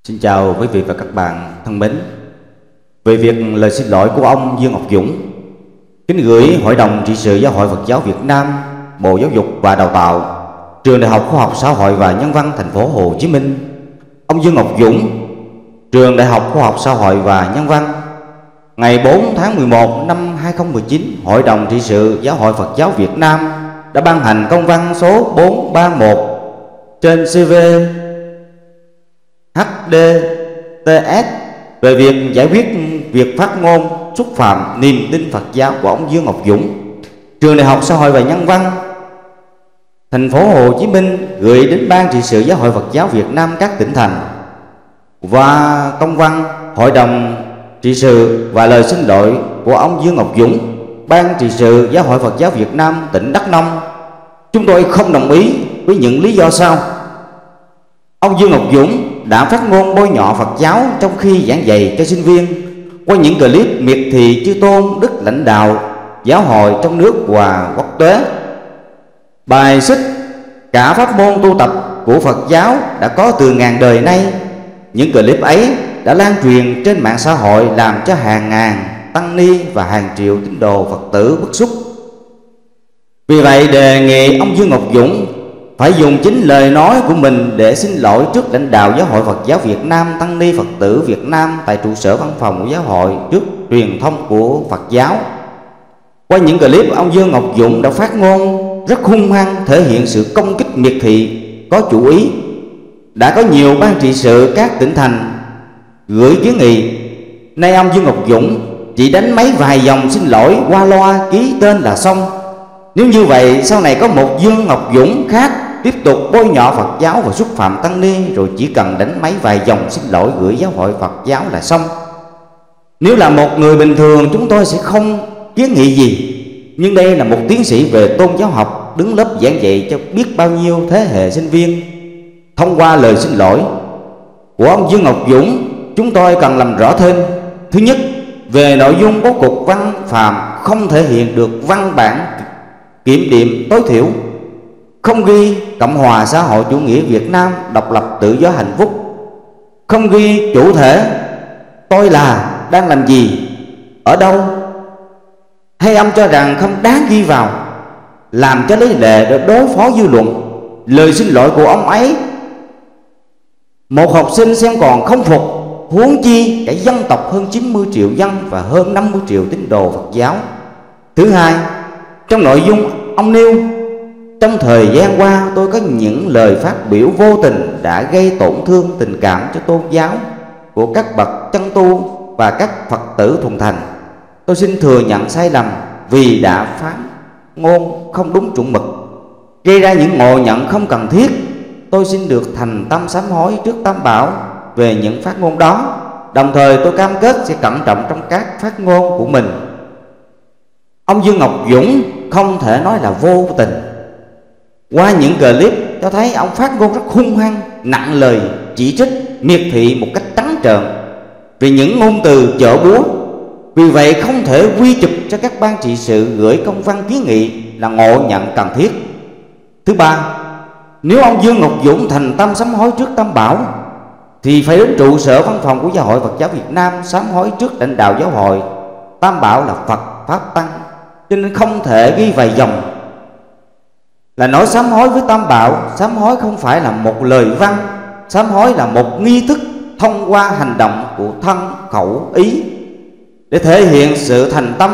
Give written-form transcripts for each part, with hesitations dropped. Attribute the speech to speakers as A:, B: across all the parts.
A: Xin chào quý vị và các bạn thân mến. Về việc lời xin lỗi của ông Dương Ngọc Dũng, kính gửi Hội đồng trị sự Giáo hội Phật giáo Việt Nam, Bộ Giáo dục và Đào tạo, Trường Đại học Khoa học Xã hội và Nhân văn thành phố Hồ Chí Minh. Ông Dương Ngọc Dũng, Trường Đại học Khoa học Xã hội và Nhân văn. Ngày 4 tháng 11 năm 2019, Hội đồng trị sự Giáo hội Phật giáo Việt Nam đã ban hành công văn số 431 trên CV HDTS về việc giải quyết việc phát ngôn xúc phạm niềm tin Phật giáo của ông Dương Ngọc Dũng. Trường Đại học Xã hội và Nhân văn thành phố Hồ Chí Minh gửi đến Ban trị sự Giáo hội Phật giáo Việt Nam các tỉnh thành và công văn Hội đồng trị sự và lời xin lỗi của ông Dương Ngọc Dũng. Ban trị sự Giáo hội Phật giáo Việt Nam tỉnh Đắk Nông: chúng tôi không đồng ý với những lý do sau. Ông Dương Ngọc Dũng đã phát ngôn bôi nhọ Phật giáo trong khi giảng dạy cho sinh viên qua những clip miệt thị chư tôn đức lãnh đạo giáo hội trong nước và quốc tế, bài xích cả pháp môn tu tập của Phật giáo đã có từ ngàn đời nay. Những clip ấy đã lan truyền trên mạng xã hội làm cho hàng ngàn tăng ni và hàng triệu tín đồ Phật tử bức xúc. Vì vậy đề nghị ông Dương Ngọc Dũng phải dùng chính lời nói của mình để xin lỗi trước lãnh đạo Giáo hội Phật giáo Việt Nam, tăng ni Phật tử Việt Nam tại trụ sở văn phòng của giáo hội, trước truyền thông của Phật giáo. Qua những clip, ông Dương Ngọc Dũng đã phát ngôn rất hung hăng, thể hiện sự công kích miệt thị có chủ ý. Đã có nhiều ban trị sự các tỉnh thành gửi kiến nghị, nay ông Dương Ngọc Dũng chỉ đánh mấy vài dòng xin lỗi qua loa, ký tên là xong. Nếu như vậy, sau này có một Dương Ngọc Dũng khác tiếp tục bôi nhọ Phật giáo và xúc phạm tăng ni, rồi chỉ cần đánh mấy vài dòng xin lỗi gửi giáo hội Phật giáo là xong. Nếu là một người bình thường, chúng tôi sẽ không kiến nghị gì. Nhưng đây là một tiến sĩ về tôn giáo học, đứng lớp giảng dạy cho biết bao nhiêu thế hệ sinh viên. Thông qua lời xin lỗi của ông Dương Ngọc Dũng, chúng tôi cần làm rõ thêm: thứ nhất, về nội dung bố cục văn phạm không thể hiện được văn bản kiểm điểm tối thiểu, không ghi Cộng hòa xã hội chủ nghĩa Việt Nam độc lập tự do hạnh phúc, không ghi chủ thể tôi là đang làm gì, ở đâu, hay ông cho rằng không đáng ghi vào, làm cho lấy lệ để đối phó dư luận. Lời xin lỗi của ông ấy một học sinh xem còn không phục, huống chi cả dân tộc hơn 90 triệu dân và hơn 50 triệu tín đồ Phật giáo. Thứ hai, trong nội dung ông nêu: trong thời gian qua tôi có những lời phát biểu vô tình đã gây tổn thương tình cảm cho tôn giáo của các bậc chân tu và các Phật tử thuần thành. Tôi xin thừa nhận sai lầm vì đã phán ngôn không đúng chuẩn mực, gây ra những ngộ nhận không cần thiết. Tôi xin được thành tâm sám hối trước Tam Bảo về những phát ngôn đó. Đồng thời tôi cam kết sẽ cẩn trọng trong các phát ngôn của mình. Ông Dương Ngọc Dũng không thể nói là vô tình. Qua những clip cho thấy ông phát ngôn rất hung hăng, nặng lời chỉ trích, miệt thị một cách trắng trợn vì những ngôn từ chợ búa. Vì vậy không thể quy chụp cho các ban trị sự gửi công văn kiến nghị là ngộ nhận cần thiết. Thứ ba, nếu ông Dương Ngọc Dũng thành tâm sám hối trước Tam Bảo thì phải đến trụ sở văn phòng của Giáo hội Phật giáo Việt Nam sám hối trước lãnh đạo giáo hội. Tam Bảo là Phật Pháp Tăng, cho nên không thể ghi vài dòng là nói sám hối với Tam Bảo. Sám hối không phải là một lời văn, sám hối là một nghi thức thông qua hành động của thân, khẩu, ý để thể hiện sự thành tâm.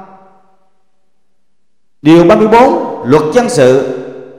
A: Điều 34 Luật dân sự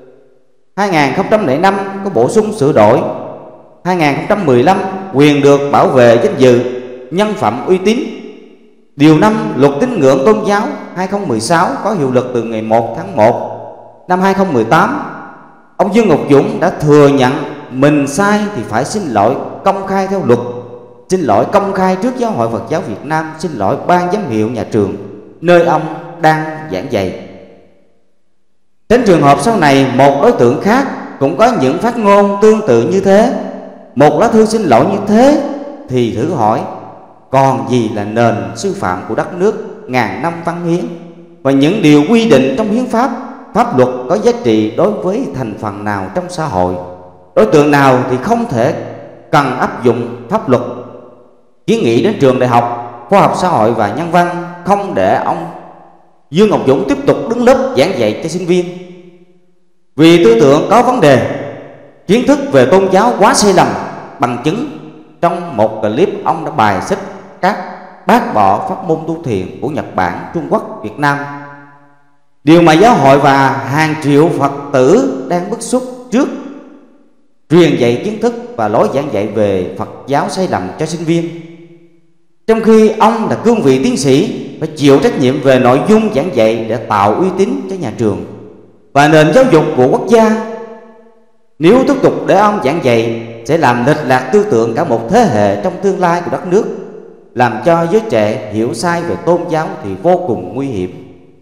A: 2005 có bổ sung sửa đổi 2015 quyền được bảo vệ danh dự, nhân phẩm, uy tín. Điều 5 Luật tín ngưỡng tôn giáo 2016 có hiệu lực từ ngày 1 tháng 1 năm 2018. Ông Dương Ngọc Dũng đã thừa nhận mình sai thì phải xin lỗi công khai theo luật, xin lỗi công khai trước Giáo hội Phật giáo Việt Nam, xin lỗi ban giám hiệu nhà trường nơi ông đang giảng dạy. Đến trường hợp sau này một đối tượng khác cũng có những phát ngôn tương tự như thế, một lá thư xin lỗi như thế, thì thử hỏi còn gì là nền sư phạm của đất nước ngàn năm văn hiến và những điều quy định trong hiến pháp, pháp luật có giá trị đối với thành phần nào trong xã hội. Đối tượng nào thì cần áp dụng pháp luật, kiến nghị đến trường Đại học Khoa học Xã hội và Nhân văn không để ông Dương Ngọc Dũng tiếp tục đứng lớp giảng dạy cho sinh viên, vì tư tưởng có vấn đề, kiến thức về tôn giáo quá sai lầm. Bằng chứng trong một clip ông đã bài xích các bác bỏ pháp môn tu thiền của Nhật Bản, Trung Quốc, Việt Nam. Điều mà giáo hội và hàng triệu Phật tử đang bức xúc trước truyền dạy kiến thức và lối giảng dạy về Phật giáo sai lầm cho sinh viên, trong khi ông là cương vị tiến sĩ phải chịu trách nhiệm về nội dung giảng dạy để tạo uy tín cho nhà trường và nền giáo dục của quốc gia. Nếu tiếp tục để ông giảng dạy sẽ làm lệch lạc tư tưởng cả một thế hệ trong tương lai của đất nước, làm cho giới trẻ hiểu sai về tôn giáo thì vô cùng nguy hiểm.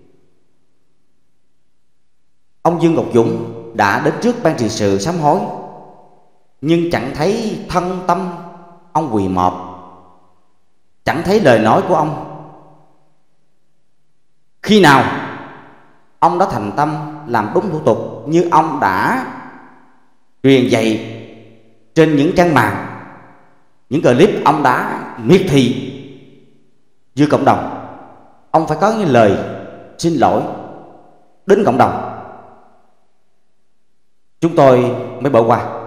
A: Ông Dương Ngọc Dũng đã đến trước ban trị sự sám hối, nhưng chẳng thấy thân tâm ông quỳ mọp, chẳng thấy lời nói của ông. Khi nào ông đã thành tâm làm đúng thủ tục như ông đã truyền dạy trên những trang mạng, những clip ông đã miệt thị với cộng đồng, ông phải có những lời xin lỗi đến cộng đồng, chúng tôi mới bỏ qua.